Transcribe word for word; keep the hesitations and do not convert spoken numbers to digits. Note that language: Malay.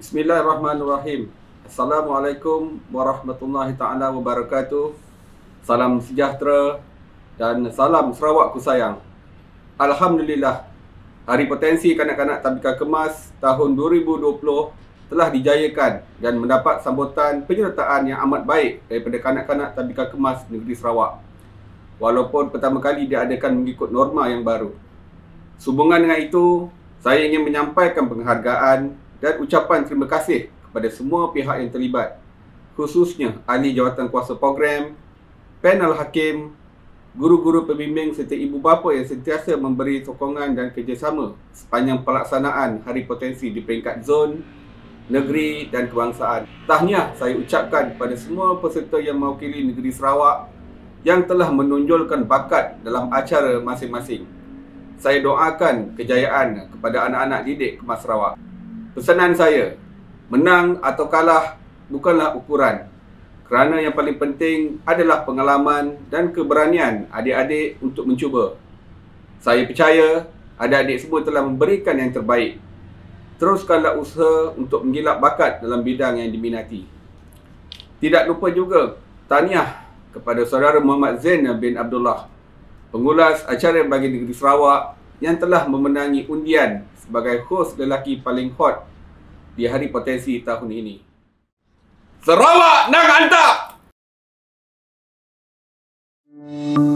Bismillahirrahmanirrahim. Assalamualaikum warahmatullahi taala wabarakatuh. Salam sejahtera dan salam Sarawak ku sayang. Alhamdulillah, Hari Potensi Kanak-kanak Tadbika Kemas tahun dua ribu dua puluh telah dijayakan dan mendapat sambutan penyertaan yang amat baik daripada kanak-kanak Tadbika Kemas Negeri Sarawak. Walaupun pertama kali diadakan mengikut norma yang baru. Sehubungan dengan itu, saya ingin menyampaikan penghargaan dan ucapan terima kasih kepada semua pihak yang terlibat, khususnya ahli jawatan kuasa program, panel hakim, guru-guru pembimbing serta ibu bapa yang sentiasa memberi sokongan dan kerjasama sepanjang pelaksanaan Hari Potensi di peringkat zon, negeri dan kebangsaan. Tahniah saya ucapkan kepada semua peserta yang mewakili negeri Sarawak yang telah menonjolkan bakat dalam acara masing-masing. Saya doakan kejayaan kepada anak-anak didik Kemas Sarawak. Pesanan saya, menang atau kalah bukanlah ukuran, kerana yang paling penting adalah pengalaman dan keberanian adik-adik untuk mencuba. Saya percaya adik-adik semua telah memberikan yang terbaik. Teruskanlah usaha untuk menggilap bakat dalam bidang yang diminati. Tidak lupa juga tahniah kepada saudara Muhammad Zain bin Abdullah, pengulas acara bagi negeri Sarawak yang telah memenangi undian sebagai hos lelaki paling hot di Hari Potensi tahun ini. Sarawak nak hantar!